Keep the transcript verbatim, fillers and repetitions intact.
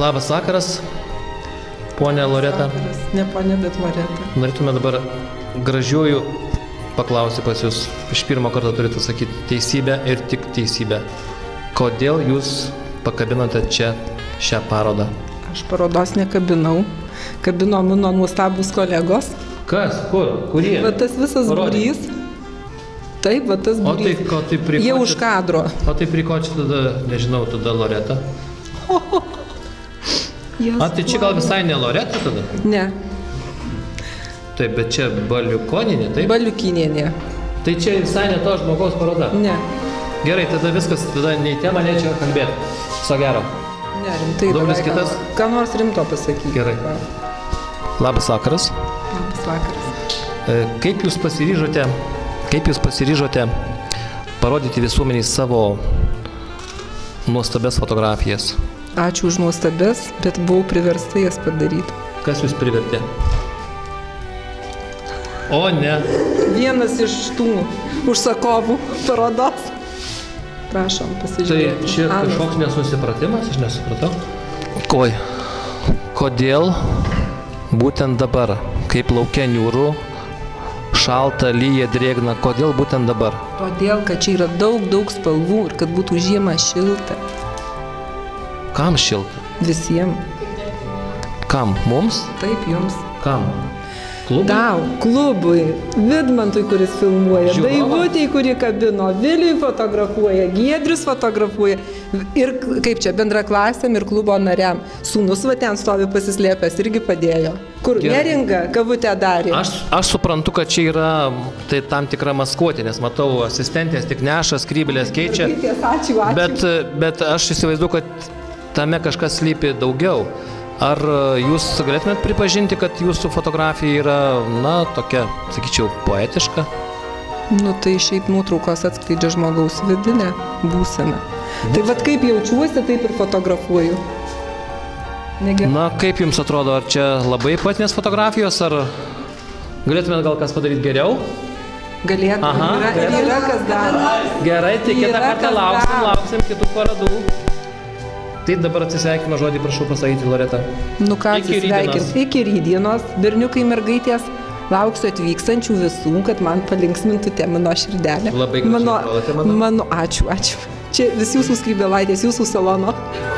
Labas vakaras, ponė Loreta. Ne ponė, bet Loreta. Norėtume dabar gražiųjų paklausyti pas jūs. Iš pirmo karto turite sakyti teisybę ir tik teisybę. Kodėl jūs pakabinote čia šią parodą? Aš parodos nekabinau. Kabino mano nuostabus kolegos. Kas? Kur? Kurie? Va tas visas būrys. Taip, va tas būrys. O tai ko tai prikočia? Jie už kadro. O tai prikočia tada, nežinau, tada Loreta? A, tai čia gal visai ne Loreta tada? Ne. Taip, bet čia Baliukoninė, taip? Baliukinė. Tai čia visai ne to žmogaus paroda? Ne. Gerai, tada viskas, tada nei tema nečia kalbėti. Viso gero. Ne, rimtai. Daulis kitas? Ką nors rimto pasakyti. Gerai. Labas vakaras. Labas vakaras. Kaip jūs pasiryžote, kaip jūs pasiryžote parodyti visuomeniai savo nuostabias fotografijas? Ačiū už nuostabes, bet buvau priversta jas padaryti. Kas jūs privertė? O, ne. Vienas iš tų užsakovų parodos. Prašom, pasižiūrėti. Tai čia kažkoks nesusipratimas, aš nesupratau. Koj, kodėl būtent dabar, kaip laukia niūru, šalta, lyja, drėgna, kodėl būtent dabar? Todėl, kad čia yra daug, daug spalvų ir kad būtų žiemą šilta. Kam šilta? Visiems. Kam? Mums? Taip, jums. Kam? Klubui? Tau, klubui, Vidmantui, kuris filmuoja, Daivutei, kuri kabino, Viliui fotografuoja, Giedrius fotografuoja ir kaip čia bendraklasiam ir klubo nariam. Sūnus va ten stovi pasislėpęs, irgi padėjo. Kur neringa, kavutę darė. Aš, aš suprantu, kad čia yra tai tam tikra maskuotė, nes matau, asistentės tik neša, skrybelės keičia. Ačiū, ačiū. Bet, bet aš įsivaizduoju, kad tame kažkas slypi daugiau. Ar jūs galėtumėt pripažinti, kad jūsų fotografija yra, na, tokia, sakyčiau, poetiška? Nu, tai šiaip nuotraukos atskleidžia žmogaus vidinę būseną. Tai vat kaip jaučiuosi, taip ir fotografuoju. Negerai. Na, kaip jums atrodo, ar čia labai poetinės fotografijos, ar galėtumėt gal kas padaryti geriau? Galėtų. Aha, yra, ir yra kas daro. Gerai, tai kitą kartą lauksim, lauksim kitų parodų. Tai dabar atsisveikino žodį, prašau pasakyti, Loreta. Nu ką, atsisveikins. Iki rydienos, berniukai, mergaitės, lauksiu atvykstančių visų, kad man palinksmintų tie mano širdelę. Labai gražiai, mano, mano, ačiū, ačiū. Čia vis jūsų skrybėlaitės, jūsų salono.